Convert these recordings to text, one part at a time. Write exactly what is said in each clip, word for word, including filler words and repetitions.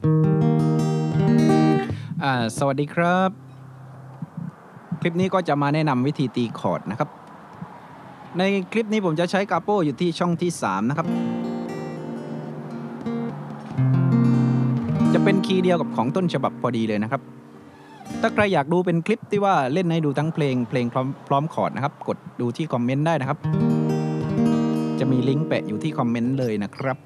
อ่าสวัสดีครับคลิปนี้ก็จะมาแนะนำวิธีตีคอร์ดนะครับในคลิปนี้ผมจะใช้กาโป้อยู่ที่ช่องที่สามนะครับจะเป็นคีย์เดียวกับของต้นฉบับพอดีเลยนะครับถ้าใครอยากดูเป็นคลิปที่ว่าเล่นให้ดูทั้งเพลงเพลงพร้อมพร้อมคอร์ดนะครับกดดูที่คอมเมนต์ได้นะครับจะมีลิงก์แปะอยู่ที่คอมเมนต์เลยนะครับ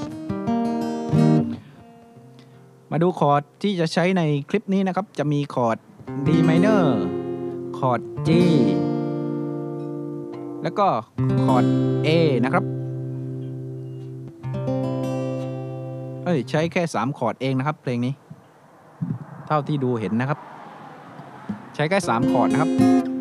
มาดูคอร์ดที่จะใช้ในคลิปนี้นะครับจะมีคอร์ด D minor คอร์ด G แล้วก็คอร์ด A นะครับเอ้ยใช้แค่สามคอร์ดเองนะครับเพลงนี้เท่าที่ดูเห็นนะครับใช้แค่สามคอร์ดนะครับ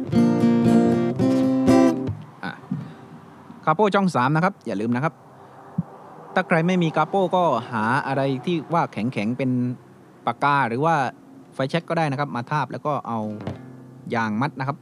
อ่ะคาโป้ช่องสามนะครับอย่าลืมนะครับถ้าใครไม่มีคาโป้ก็หาอะไรที่ว่าแข็งๆเป็นปากกาหรือว่าไฟแช็กก็ได้นะครับมาทาบแล้วก็เอายางมัดนะครับ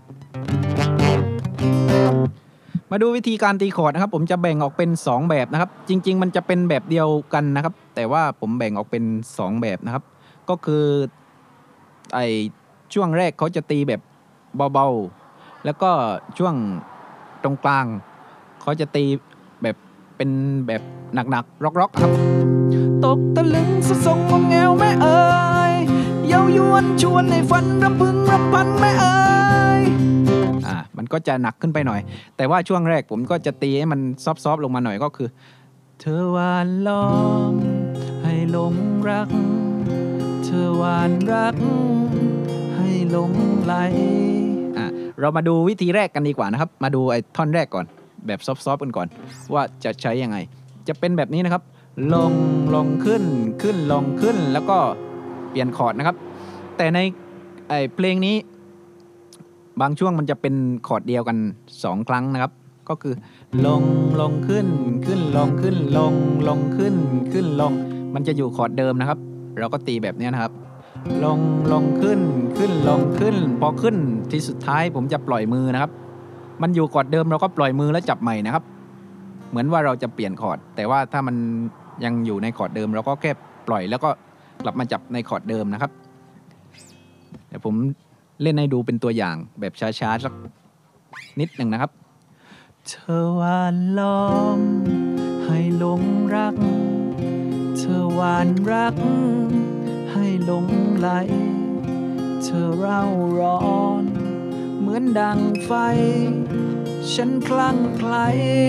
มาดูวิธีการตีคอร์ดนะครับผมจะแบ่งออกเป็นสองแบบนะครับจริงๆมันจะเป็นแบบเดียวกันนะครับแต่ว่าผมแบ่งออกเป็นสองแบบนะครับก็คือไอช่วงแรกเขาจะตีแบบเบาๆแล้วก็ช่วงตรงกลางเขาจะตีแบบเป็นแบบหนักๆร็อกๆครับตกตะลึงสะสงงงแงวแม่เอ๋ยเย้ายวนชวนในฝันรำพึงรำพันแม่เอ๋ยอ่ามันก็จะหนักขึ้นไปหน่อยแต่ว่าช่วงแรกผมก็จะตีให้มันซอฟๆลงมาหน่อยก็คือเธอหวานล้อมให้หลงรักเธอหวานรักให้หลงไหลอ่ะเรามาดูวิธีแรกกันดีกว่านะครับมาดูไอ้ท่อนแรกก่อนแบบซอฟๆกันก่อนว่าจะใช้ยังไงจะเป็นแบบนี้นะครับลงลงขึ้นขึ้นลงขึ้นแล้วก็เปลี่ยนคอร์ดนะครับแต่ในไอ้เพลงนี้บางช่วงมันจะเป็นคอร์ดเดียวกันสองครั้งนะครับก็คือลงลงขึ้นขึ้นลงขึ้นลงลงขึ้นขึ้นลงมันจะอยู่คอร์ดเดิมนะครับเราก็ตีแบบนี้นะครับลงลงขึ้นขึ้นลงขึ้นพอขึ้นที่สุดท้ายผมจะปล่อยมือนะครับมันอยู่คอร์ดเดิมเราก็ปล่อยมือแล้วจับใหม่นะครับเหมือนว่าเราจะเปลี่ยนคอร์ดแต่ว่าถ้ามันยังอยู่ในคอร์ดเดิมเราก็แค่ปล่อยแล้วก็กลับมาจับในคอร์ดเดิมนะครับเดี๋ยวผมเล่นให้ดูเป็นตัวอย่างแบบช้าๆสักนิดหนึ่งนะครับเธอหวานล้อมให้หลงรักเธอหวานรักให้หลงไหลเธอเร่าร้อนเหมือนดังไฟฉันคลั่งไคล้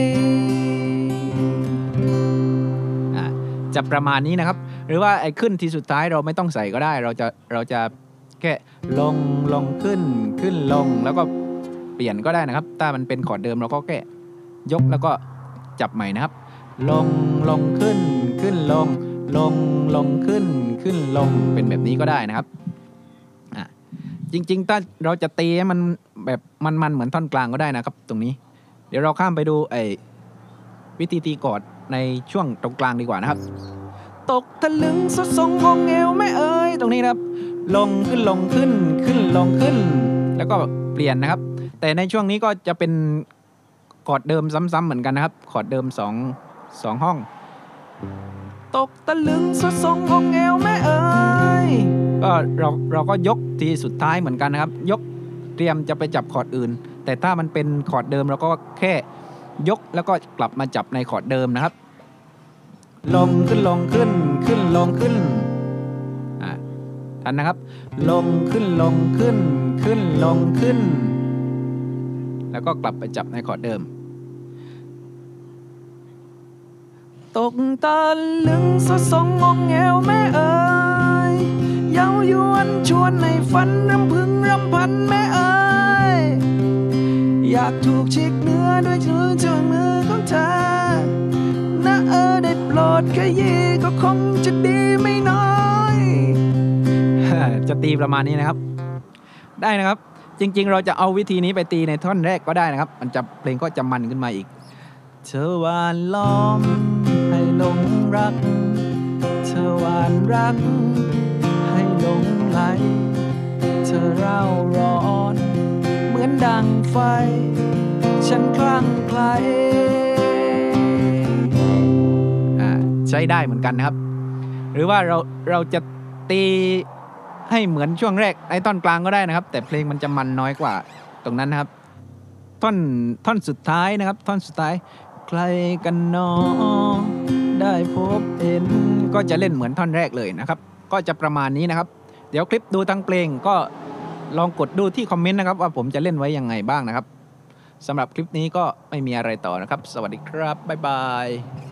จะประมาณนี้นะครับหรือว่าไอ้ขึ้นที่สุดท้ายเราไม่ต้องใส่ก็ได้เราจะเราจะแค่ลงลงขึ้นขึ้นลงแล้วก็เปลี่ยนก็ได้นะครับถ้ามันเป็นคอร์ดเดิมเราก็แค่ยกแล้วก็จับใหม่นะครับลงลงขึ้นขึ้นลงลงลงขึ้นขึ้นลงเป็นแบบนี้ก็ได้นะครับอ่ะจริงๆถ้าเราจะตีให้มันแบบมันๆเหมือนท่อนกลางก็ได้นะครับตรงนี้เดี๋ยวเราข้ามไปดูไอ้วิธีตีคอร์ดในช่วงตรงกลางดีกว่านะครับตกตะลึงสดทรงงงเงวแม่เอ๋ยตรงนี้นะครับลงขึ้นลงขึ้นขึ้นลงขึ้นแล้วก็เปลี่ยนนะครับแต่ในช่วงนี้ก็จะเป็นคอร์ดเดิมซ้ำๆเหมือนกันนะครับคอร์ดเดิมสองสองห้องตกตะลึงสดทรงงงเงวแม่เอ๋ยก็เราเราก็ยกทีสุดท้ายเหมือนกันนะครับยกเตรียมจะไปจับคอร์ดอื่นแต่ถ้ามันเป็นคอร์ดเดิมเราก็แค่ยกแล้วก็กลับมาจับในคอร์ดเดิมนะครับลงขึ้นลงขึ้นขึ้นลงขึ้นอ่าทันนะครับลงขึ้นลงขึ้นขึ้นลงขึ้นแล้วก็กลับไปจับในคอร์ดเดิมตกตะลึงสดทรงงงแงวแม่เอ๋ยเย้ายวนชวนในฝันรำพึงรำพันแม่เอ๋ยอยากถูกชิกเนื้อด้วยมือเจ้ามือของเธอนะเออได้โปรดขยี้ก็คงจะดีไม่น้อยจะตีประมาณนี้นะครับได้นะครับจริงๆเราจะเอาวิธีนี้ไปตีในท่อนแรกก็ได้นะครับมันจะเพลงก็จะมันขึ้นมาอีกเธอหวานล้อมให้หลงรักเธอหวานรักให้หลงไหลเธอเร่าร้อนเหมือนดังไฟฉันคลั่งไคล้ใช้ได้เหมือนกันนะครับหรือว่าเราเราจะตีให้เหมือนช่วงแรกในท่อนกลางก็ได้นะครับแต่เพลงมันจะมันน้อยกว่าตรงนั้นนะครับท่อนท่อนสุดท้ายนะครับท่อนสุดท้ายใครกันหนอได้พบเห็นก็จะเล่นเหมือนท่อนแรกเลยนะครับก็จะประมาณนี้นะครับเดี๋ยวคลิปดูทั้งเพลงก็ลองกดดูที่คอมเมนต์นะครับว่าผมจะเล่นไว้ยังไงบ้างนะครับสำหรับคลิปนี้ก็ไม่มีอะไรต่อนะครับสวัสดีครับบ๊ายบาย